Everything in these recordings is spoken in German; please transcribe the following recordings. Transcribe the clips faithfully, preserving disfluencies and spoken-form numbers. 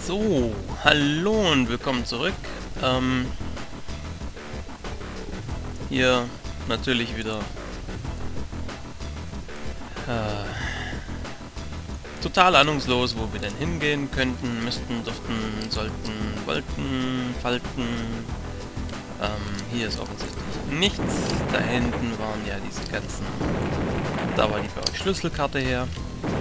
So, hallo und willkommen zurück. Ähm, hier natürlich wieder äh, total ahnungslos, wo wir denn hingehen könnten, müssten, dürften, sollten, wollten, falten. Ähm, hier ist offensichtlich nichts. Da hinten waren ja diese ganzen... Da war die blaue Schlüsselkarte her.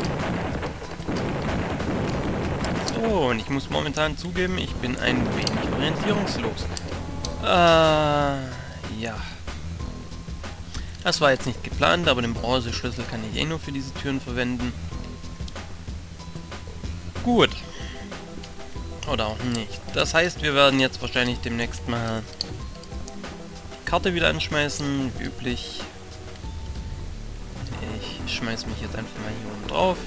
So, und ich muss momentan zugeben, ich bin ein wenig orientierungslos. Äh, ja. Das war jetzt nicht geplant, aber den Bronzeschlüssel kann ich eh nur für diese Türen verwenden. Gut. Oder auch nicht. Das heißt, wir werden jetzt wahrscheinlich demnächst mal die Karte wieder anschmeißen, wie üblich. Ich schmeiß mich jetzt einfach mal hier oben drauf.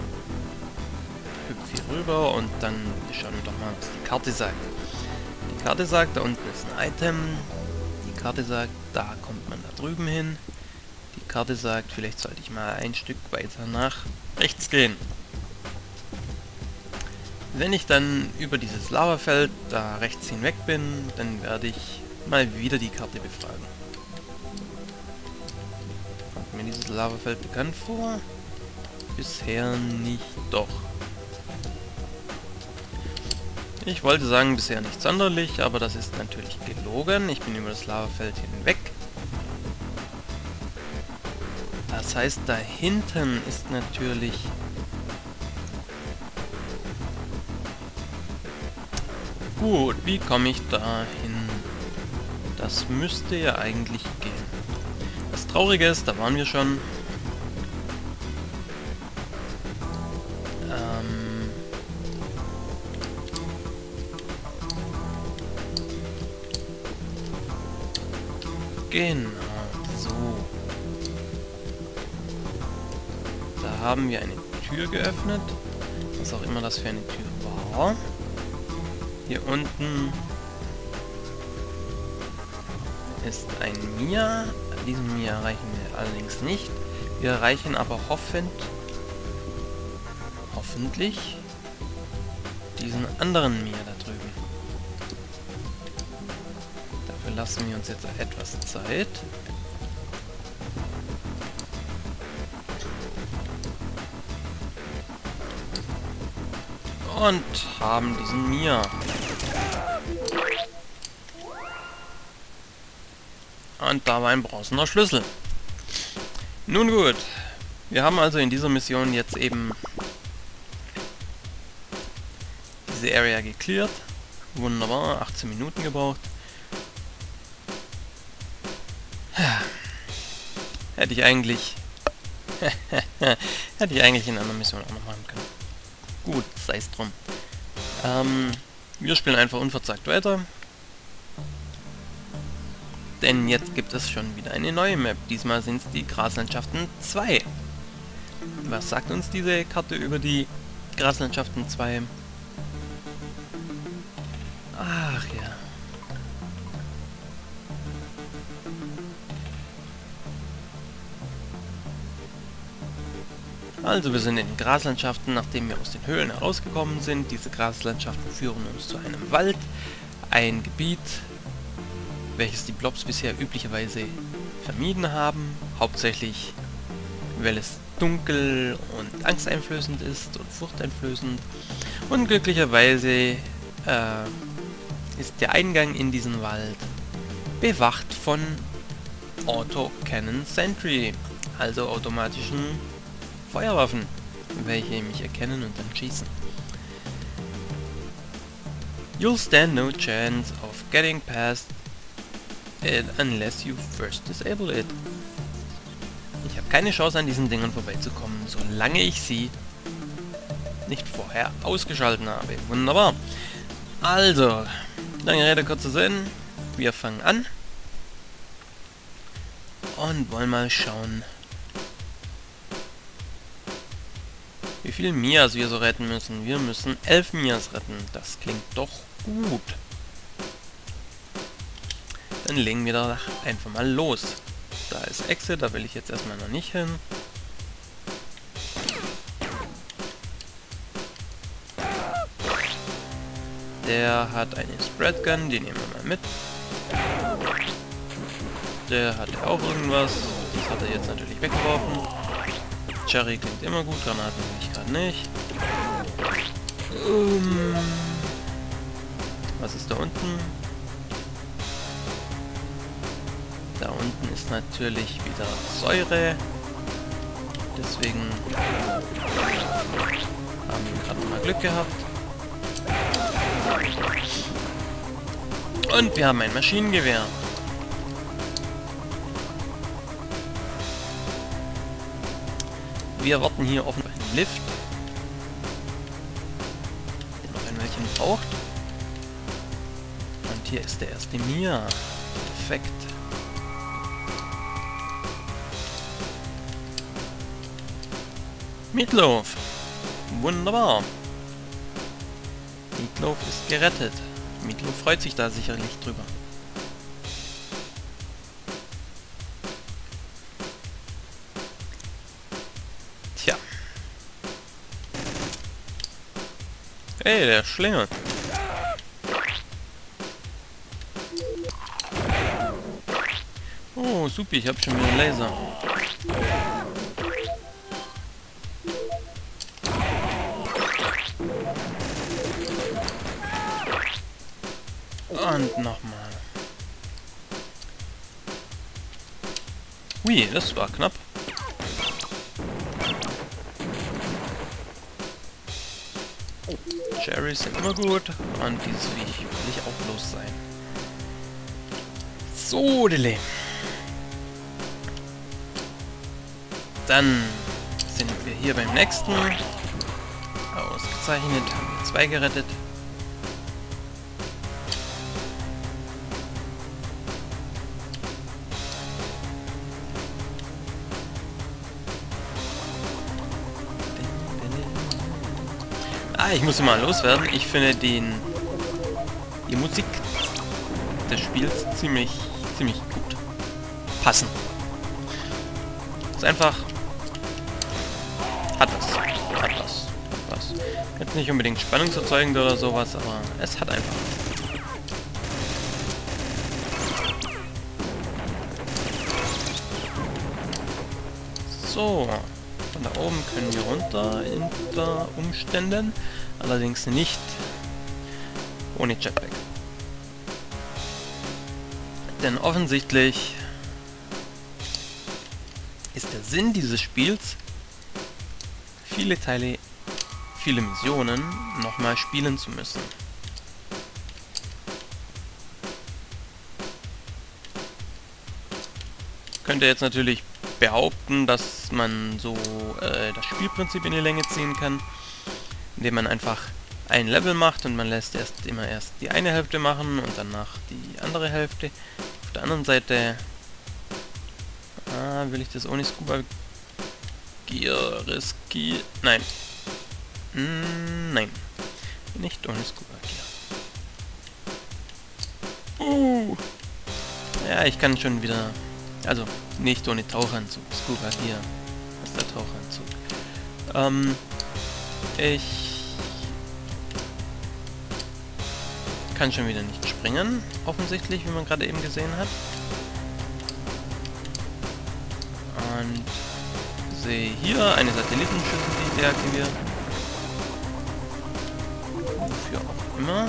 Hüpf hier rüber und dann schauen wir doch mal, was die Karte sagt. Die Karte sagt, da unten ist ein Item. Die Karte sagt, da kommt man da drüben hin. Die Karte sagt, vielleicht sollte ich mal ein Stück weiter nach rechts gehen. Wenn ich dann über dieses Lavafeld da rechts hinweg bin, dann werde ich mal wieder die Karte befragen. Kommt mir dieses Lavafeld bekannt vor? Bisher nicht, doch. Ich wollte sagen, bisher nicht sonderlich, aber das ist natürlich gelogen. Ich bin über das Lavafeld hinweg. Das heißt, da hinten ist natürlich... Gut, wie komme ich da hin? Das müsste ja eigentlich gehen. Das Traurige ist, da waren wir schon. Ähm... Genau, so. Da haben wir eine Tür geöffnet. Was auch immer das für eine Tür war. Hier unten ist ein Mia. Diesen Mia erreichen wir allerdings nicht. Wir erreichen aber hoffend, hoffentlich diesen anderen Mia da drüben. Dafür lassen wir uns jetzt etwas Zeit. Und haben diesen Mia. Und da war ein bronzener Schlüssel. Nun gut. Wir haben also in dieser Mission jetzt eben diese Area gecleart. Wunderbar, achtzehn Minuten gebraucht. Hätte ich eigentlich... hätte ich eigentlich in einer Mission auch noch machen können. Gut, sei es drum. Ähm, wir spielen einfach unverzagt weiter. Denn jetzt gibt es schon wieder eine neue Map. Diesmal sind es die Graslandschaften zwei. Was sagt uns diese Karte über die Graslandschaften zwei? Ach ja. Also wir sind in den Graslandschaften, nachdem wir aus den Höhlen herausgekommen sind. Diese Graslandschaften führen uns zu einem Wald, ein Gebiet, welches die Blobs bisher üblicherweise vermieden haben. Hauptsächlich, weil es dunkel und angsteinflößend ist und furchteinflößend. Und glücklicherweise äh, ist der Eingang in diesen Wald bewacht von Auto Cannon Sentry, also automatischen Feuerwaffen, welche mich erkennen und dann schießen. You'll stand no chance of getting past it unless you first disable it. Ich habe keine Chance, an diesen Dingern vorbeizukommen, solange ich sie nicht vorher ausgeschalten habe. Wunderbar. Also, lange Rede, kurzer Sinn. Wir fangen an und wollen mal schauen, wie viele Mias wir so retten müssen. Wir müssen elf Mias retten. Das klingt doch gut. Dann legen wir da einfach mal los. Da ist Exit, da will ich jetzt erstmal noch nicht hin. Der hat eine Spread Gun, die nehmen wir mal mit. Der hatte auch irgendwas. Das hat er jetzt natürlich weggeworfen. Cherry klingt immer gut, Granaten will ich gerade nicht. Um, was ist da unten? Da unten ist natürlich wieder Säure. Deswegen haben wir gerade mal Glück gehabt. Und wir haben ein Maschinengewehr. Wir warten hier auf einen Lift, der noch ein Weilchen braucht. Und hier ist der erste Mia. Perfekt. Meatloaf. Wunderbar. Meatloaf ist gerettet. Meatloaf freut sich da sicherlich drüber. Tja. Hey, der Schlinger. Oh, super, ich hab schon wieder einen Laser. Und nochmal. Ui, das war knapp. Cherries sind immer gut. Und dieses Viech will ich auch los sein. So, Dele. Dann sind wir hier beim nächsten. Ausgezeichnet. Haben wir zwei gerettet. Ah, ich muss mal loswerden. Ich finde den die Musik des Spiels ziemlich ziemlich gut. Passend. Ist einfach hat was. Hat was. Hat was. Jetzt nicht unbedingt spannungserzeugend oder sowas, aber es hat einfach was. So. Von da oben können wir runter unter Umständen, allerdings nicht ohne Jetpack. Denn offensichtlich ist der Sinn dieses Spiels, viele Teile, viele Missionen nochmal spielen zu müssen. Könnte jetzt natürlich behaupten, dass man so äh, das Spielprinzip in die Länge ziehen kann, indem man einfach ein Level macht und man lässt erst immer erst die eine Hälfte machen und danach die andere Hälfte. Auf der anderen Seite ah, will ich das ohne Scuba Gear riskieren? Nein. Mm, nein. Nicht ohne Scuba Gear. Uh. Ja, ich kann schon wieder... Also, nicht ohne Tauchanzug. Scuba Gear ist der Tauchanzug. Ähm, ich kann schon wieder nicht springen, offensichtlich, wie man gerade eben gesehen hat. Und sehe hier eine Satellitenschüssel, die ich deaktiviere. Wofür auch immer.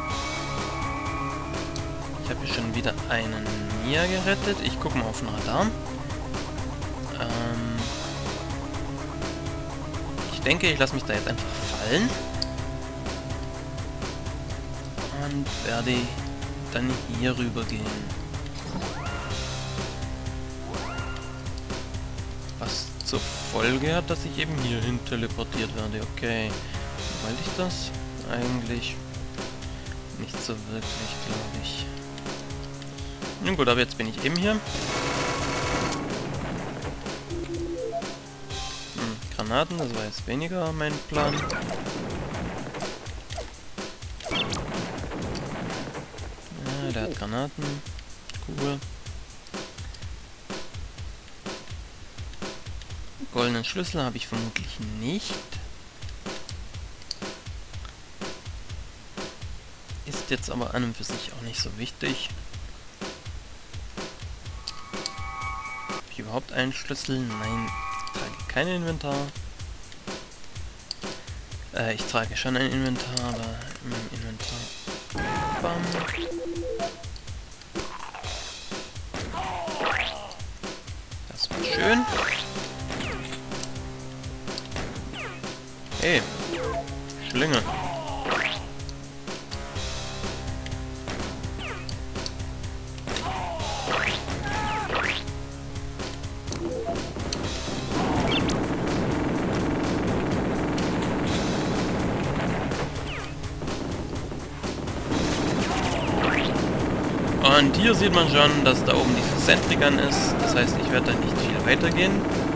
Ich habe hier schon wieder einen Mia gerettet. Ich gucke mal auf den Radar. Ähm ich denke, ich lasse mich da jetzt einfach fallen. Und werde dann hier rüber gehen. Was zur Folge hat, dass ich eben hierhin teleportiert werde. Okay. Wollte ich das? Eigentlich nicht so wirklich, glaube ich. Nun gut, aber jetzt bin ich eben hier. Hm, Granaten, das war jetzt weniger mein Plan. Ja, der hat Granaten. Cool. Goldenen Schlüssel habe ich vermutlich nicht. Ist jetzt aber an und für sich auch nicht so wichtig. Habe ich überhaupt einen Schlüssel? Nein, ich trage kein Inventar. Äh, ich trage schon ein Inventar, aber in meinem Inventar... Bam. Das war schön. Hey, Schlinge. Und hier sieht man schon, dass da oben dieses Sentry-Gun ist. Das heißt, ich werde da nicht viel weitergehen.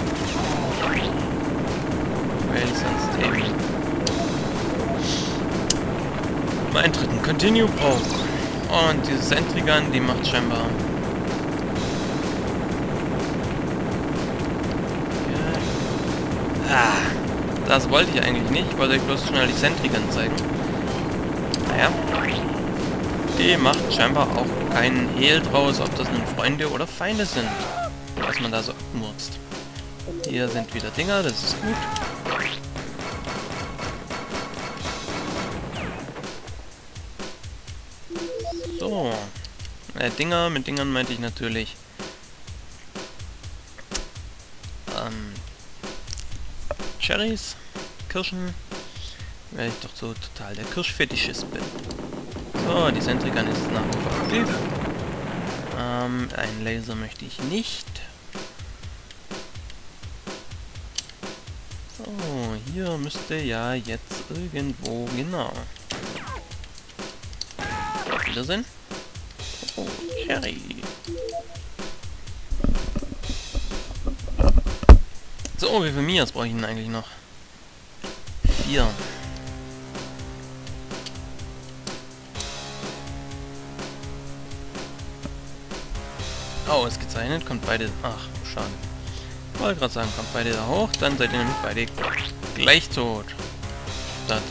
Weil sonst eben meinen dritten Continue brauche. Und diese Sentry-Gun, die macht scheinbar... Ja. Ah, das wollte ich eigentlich nicht. Ich wollte euch bloß schnell die Sentry-Gun zeigen. Naja. Die macht scheinbar auch keinen Hehl draus, ob das nun Freunde oder Feinde sind, was man da so abmurzt. Hier sind wieder Dinger, das ist gut. So. Äh, Dinger, mit Dingern meinte ich natürlich ähm, Cherries, Kirschen, weil ich doch so total der Kirschfetischist bin. So, die Sentry-Gun ist nach wie vor aktiv. Ähm, einen Laser möchte ich nicht. So, hier müsste ja jetzt irgendwo, genau. Auf Wiedersehen. Oh, Cherry. So, wie viel Mias brauche ich denn eigentlich noch? Vier. Ausgezeichnet, kommt beide... Ach, schade. Ich wollte gerade sagen, kommt beide da hoch, dann seid ihr nämlich beide gleich tot. Statt.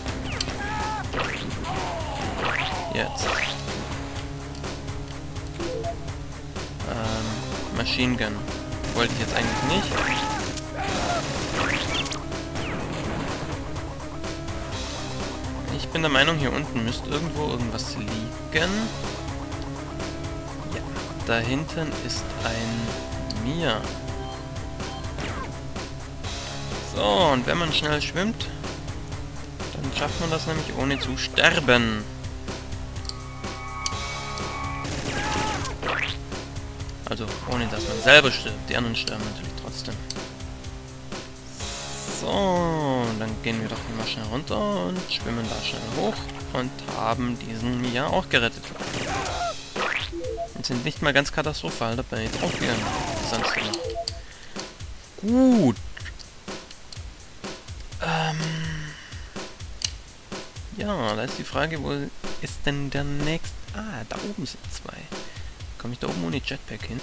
Jetzt. Ähm, Machine Gun. Wollte ich jetzt eigentlich nicht. Ich bin der Meinung, hier unten müsste irgendwo irgendwas liegen. Da hinten ist ein Mia. So, und wenn man schnell schwimmt, dann schafft man das nämlich ohne zu sterben. Also ohne dass man selber stirbt. Die anderen sterben natürlich trotzdem. So, dann gehen wir doch mal schnell runter und schwimmen da schnell hoch und haben diesen Mia auch gerettet. Und sind nicht mal ganz katastrophal dabei draufgegangen. Sonst noch. Gut. Ähm. Ja, da ist die Frage, wo ist denn der nächste... Ah, da oben sind zwei. Komme ich da oben ohne Jetpack hin?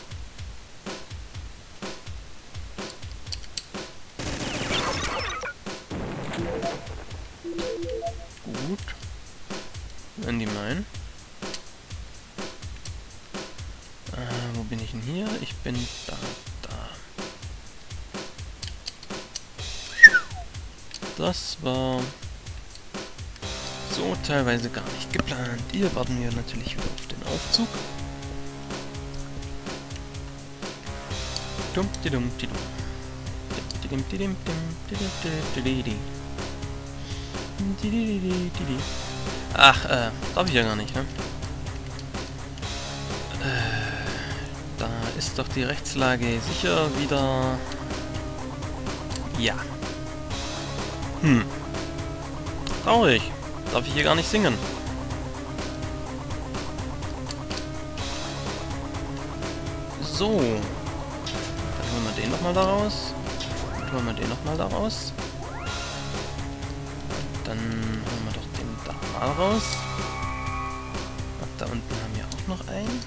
Gut. Wenn die meinen. Äh, wo bin ich denn hier? Ich bin da, da. Das war so teilweise gar nicht geplant. Hier warten wir natürlich wieder auf den Aufzug. Dum, di dum, di dum. Di dim, di dim, dim, di dim, di dim, di dim. Ach, äh, darf ich ja gar nicht, ne? Äh, da ist doch die Rechtslage sicher wieder... Ja. Hm. Traurig. Darf ich hier gar nicht singen. So. Dann holen wir den nochmal da raus. Dann holen wir den nochmal da raus. Dann holen wir doch den da mal raus. Ach, da unten haben wir auch noch einen.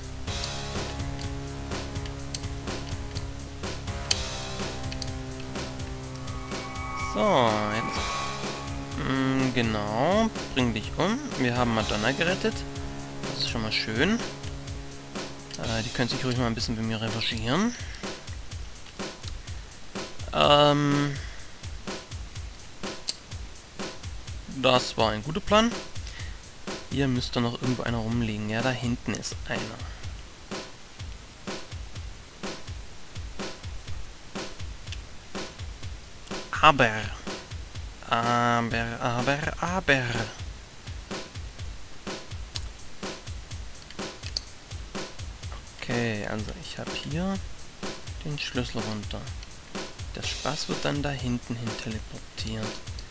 So, jetzt. Mm, genau. Bring dich um. Wir haben Madonna gerettet. Das ist schon mal schön. Äh, die können sich ruhig mal ein bisschen bei mir revanchieren. Ähm... Das war ein guter Plan. Hier müsste noch irgendwo einer rumliegen. Ja, da hinten ist einer. Aber... Aber, aber, aber... Okay, also ich habe hier den Schlüssel runter. Der Spaß wird dann da hinten hin teleportiert.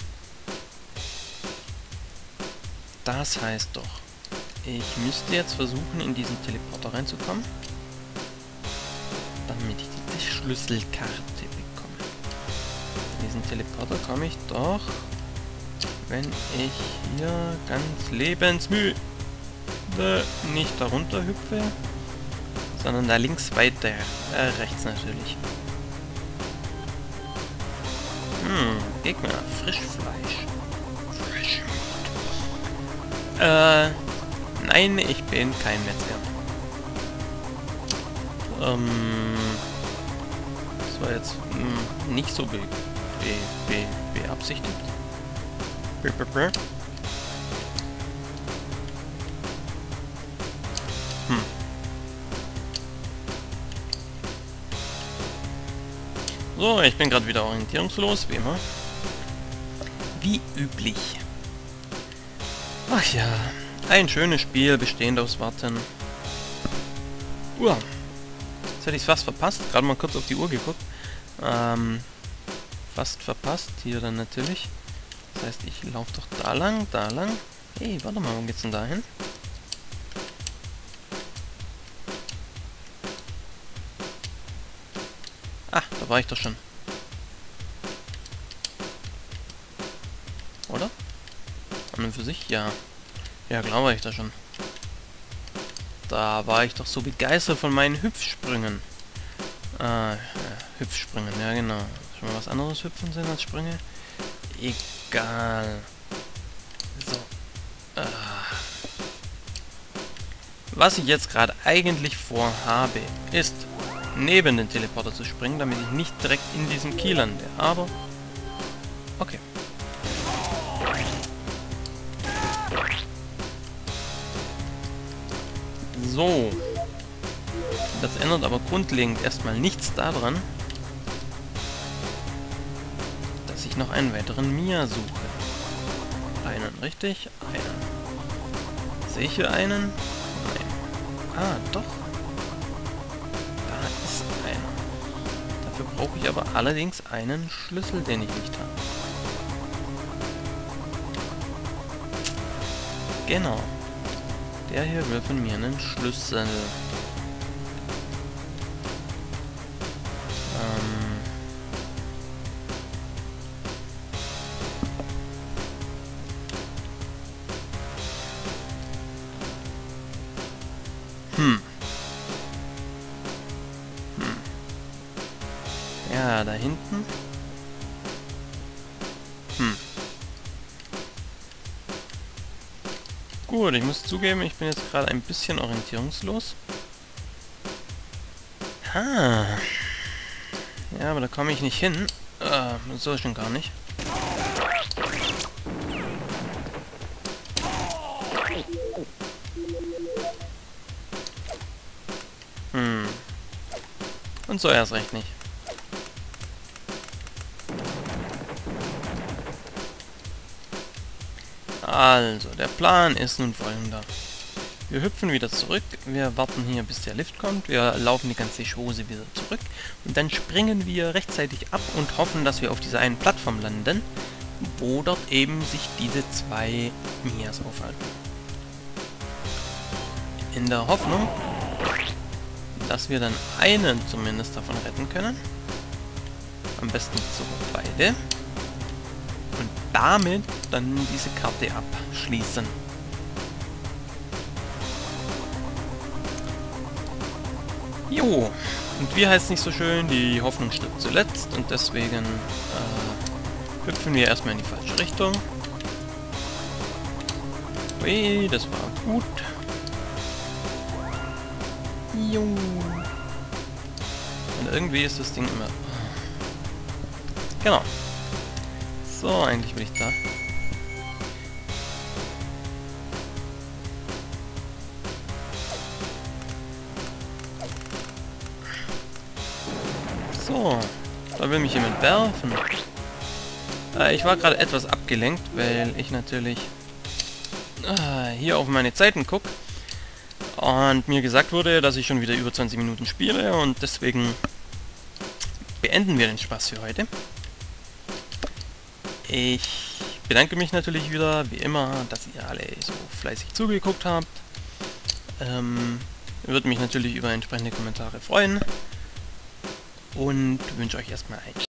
Das heißt doch, ich müsste jetzt versuchen, in diesen Teleporter reinzukommen, damit ich diese Schlüsselkarte bekomme. In diesen Teleporter komme ich doch, wenn ich hier ganz lebensmüde nicht darunter hüpfe, sondern da links weiter, äh, rechts natürlich. Hm, Gegner, Frischfleisch. Frisch. Äh, nein, ich bin kein Metzger. Ähm, das war jetzt mh, nicht so be be be beabsichtigt. Be be be. Hm. So, ich bin gerade wieder orientierungslos, wie immer. Wie üblich. Ach ja, ein schönes Spiel, bestehend aus Warten. Uah, jetzt hätte ich es fast verpasst, gerade mal kurz auf die Uhr geguckt. Ähm, fast verpasst, hier dann natürlich. Das heißt, ich laufe doch da lang, da lang. Hey, warte mal, wo geht's denn da hin? Ah, da war ich doch schon. Oder? An und für sich? Ja. Ja, klar war ich da schon. Da war ich doch so begeistert von meinen Hüpfsprüngen. Ah, ja, Hüpfsprüngen, ja genau. Schon mal was anderes hüpfen sind als Sprünge? Egal. So. Ah. Was ich jetzt gerade eigentlich vorhabe, ist, neben den Teleporter zu springen, damit ich nicht direkt in diesem Kiel lande. Aber, okay. So. Das ändert aber grundlegend erstmal nichts daran, dass ich noch einen weiteren Mia suche. Einen, richtig? Einen. Sehe ich hier einen? Nein. Ah, doch. Da ist einer. Dafür brauche ich aber allerdings einen Schlüssel, den ich nicht habe. Genau. Der hier will von mir einen Schlüssel. Ähm. Hm. Hm. Ja, da hinten. Hm. Gut, ich muss zugeben, ich bin jetzt gerade ein bisschen orientierungslos. Ah. Ja, aber da komme ich nicht hin. Äh, so schon gar nicht. Hm. Und so erst recht nicht. Also, der Plan ist nun folgender. Wir hüpfen wieder zurück, wir warten hier, bis der Lift kommt, wir laufen die ganze Chose wieder zurück und dann springen wir rechtzeitig ab und hoffen, dass wir auf dieser einen Plattform landen, wo dort eben sich diese zwei Mias aufhalten. In der Hoffnung, dass wir dann einen zumindest davon retten können. Am besten sogar beide. Und damit dann diese Karte abschließen. Jo, und wie heißt es nicht so schön, die Hoffnung stirbt zuletzt und deswegen äh, hüpfen wir erstmal in die falsche Richtung. Ui, das war gut. Jung. Und irgendwie ist das Ding immer... Genau. So, eigentlich bin ich da. So, da will mich jemand werfen. Äh, ich war gerade etwas abgelenkt, weil ich natürlich äh, hier auf meine Zeiten gucke. Und mir gesagt wurde, dass ich schon wieder über zwanzig Minuten spiele und deswegen beenden wir den Spaß für heute. Ich bedanke mich natürlich wieder, wie immer, dass ihr alle so fleißig zugeguckt habt. Ähm, würde mich natürlich über entsprechende Kommentare freuen und wünsche euch erstmal einen